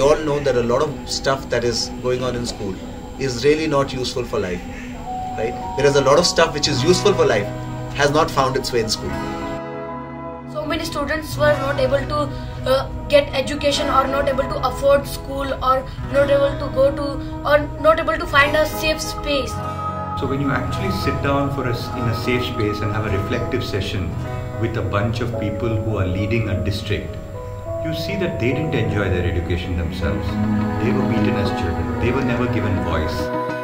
all know that a lot of stuff that is going on in school is really not useful for life, right? Whereas a lot of stuff which is useful for life has not found its way in school. So many students were not able to get education, or not able to afford school, or not able to go to, or not able to find a safe space. So when you actually sit down in a safe space and have a reflective session with a bunch of people who are leading a district, you see that they didn't enjoy their education themselves. They were beaten as children. They were never given voice.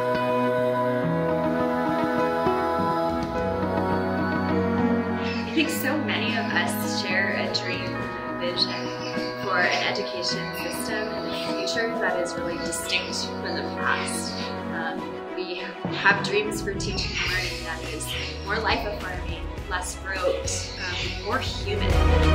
I think so many of us share a dream vision for an education system in the future that is really distinct from the past. We have dreams for teaching and learning that is more life-affirming, less rote, more human.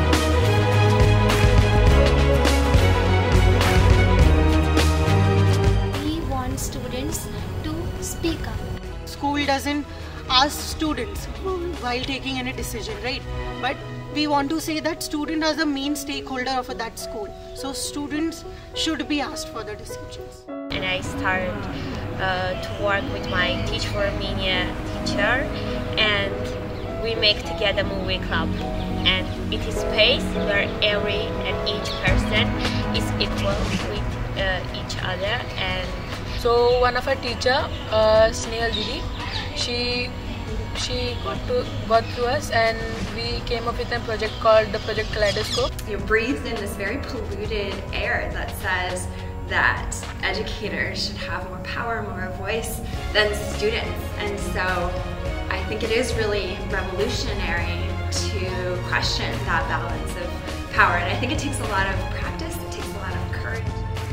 We want students to speak up. School doesn't ask students while taking any decision, right? But we want to say that student is the main stakeholder of that school. So students should be asked for the decisions. And I started to work with my Teach for Armenia teacher, and we make together movie club. And it is space where every and each person is equal with each other. And So one of our teacher, Snehal Didi, she got through us, and we came up with a project called the Project Kaleidoscope. You breathe in this very polluted air that says that educators should have more power, more voice than students. And so I think it is really revolutionary to question that balance of power. And I think it takes a lot of practice, it takes a lot of courage.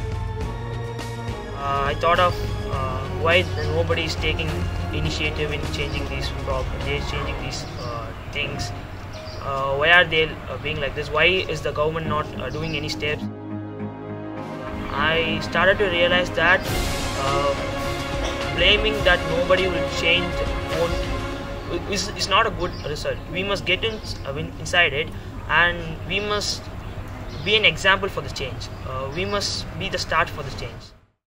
I thought of why nobody is taking initiative in changing these problems, changing these things. Why are they being like this? Why is the government not doing any steps? I started to realize that blaming that nobody will change is not a good result. We must get inside it, and we must be an example for the change. We must be the start for the change.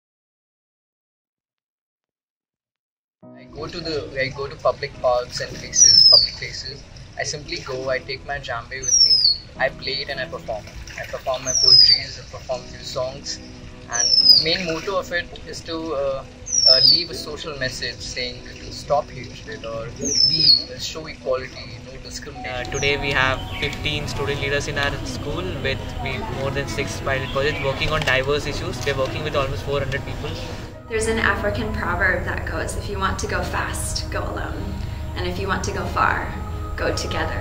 I go to public parks and public places. I simply go, I take my djembe with me, I play it and I perform it. I perform my poetries, I perform few songs, and main motto of it is to leave a social message saying to stop hatred or show equality, no discrimination. Today we have 15 student leaders in our school with more than 6 pilot projects working on diverse issues. We're working with almost 400 people. There's an African proverb that goes, if you want to go fast, go alone. And if you want to go far, go together.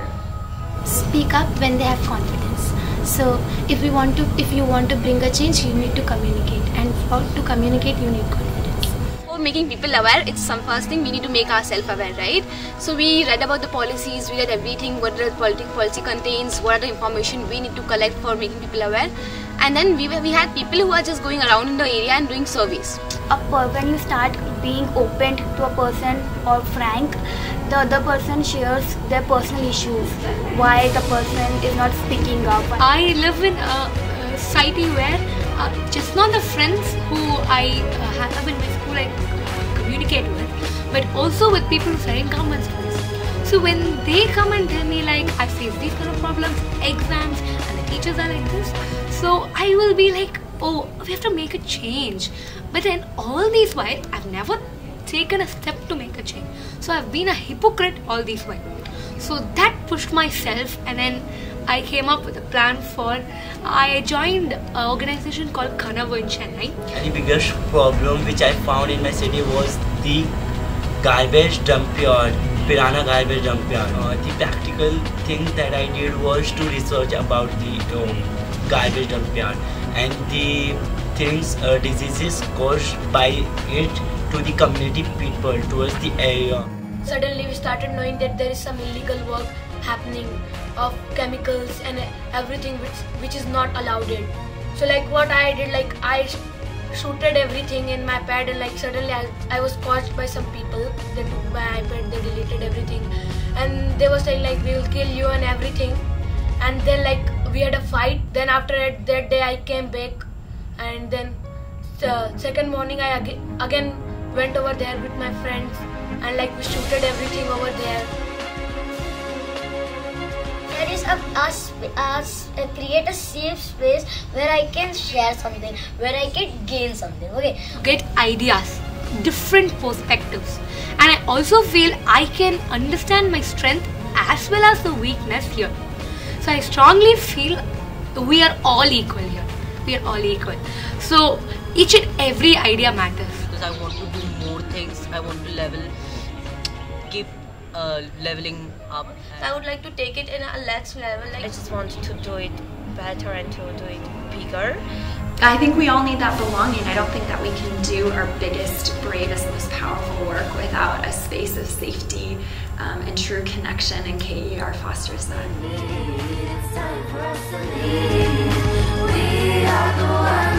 Speak up when they have confidence. So if you want to bring a change, you need to communicate, and to communicate you need confidence. For making people aware, it's some first thing we need to make ourselves aware, right? So we read about the policies, we read everything, what the policy contains, what are the information we need to collect for making people aware. And then we had people who are just going around in the area and doing surveys. When you start being open to a person or frank, the other person shares their personal issues, why the person is not speaking up. I live in a society where just not the friends who I have in my school I communicate with, but also with people who are in government schools. So when they come and tell me like I face these kind of problems, exams, and the teachers are like this, so I will be like, oh, we have to make a change. But then all these while, I've never taken a step to make a change. So I've been a hypocrite all these while. So that pushed myself, and then I came up with a plan I joined an organization called Kanavu in Chennai. The biggest problem which I found in my city was the garbage dump yard, Pirana garbage dump yard. The practical thing that I did was to research about the garbage dump yard and the things, diseases caused by it to the community people towards the area. Suddenly we started knowing that there is some illegal work happening of chemicals and everything which is not allowed in. So like what I did, like I shooted everything in my pad, and like suddenly I was caught by some people. They took my iPad, they deleted everything, and they were saying like we will kill you and everything. And then like we had a fight. Then after that day I came back, and then the second morning I again went over there with my friends, and like we shooted everything over there. There is create a safe space where I can share something, where I can gain something. Okay. Get ideas, different perspectives, and I also feel I can understand my strength as well as the weakness here. So I strongly feel we are all equal here. We are all equal. So each and every idea matters. Because I want to do more things. I want to keep leveling up. I would like to take it in a next level. Like I just want to do it better and to do it bigger. I think we all need that belonging. I don't think that we can do our biggest, bravest, most powerful work without a space of safety and true connection, and KER fosters that. We are the ones.